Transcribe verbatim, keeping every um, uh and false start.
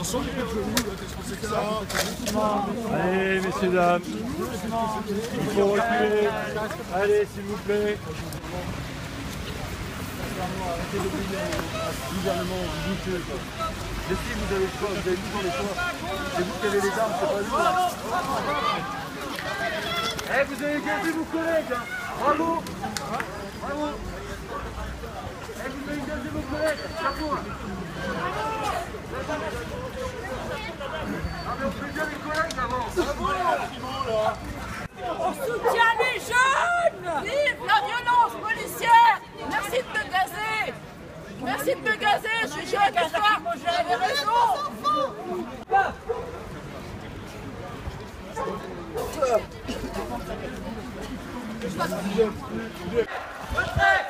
Allez, messieurs, dames. Il faut reculer. Allez, s'il vous plaît. Arrêtez d'obéir au gouvernement douteux. Mais si vous avez le choix, vous avez toujours les choix. C'est vous qui avez les armes, c'est pas nous. Eh, vous avez gardé vos collègues, hein. Bravo. Bravo. Eh, vous avez gardé vos collègues, chapeau. Ah, mais on fait bien les collègues avant. Bravo, là. On soutient les jeunes. Vive la violence policière. Merci de me gazer. Merci de me gazer. Je suis jeune ce soir. J'avais raison. Retrait.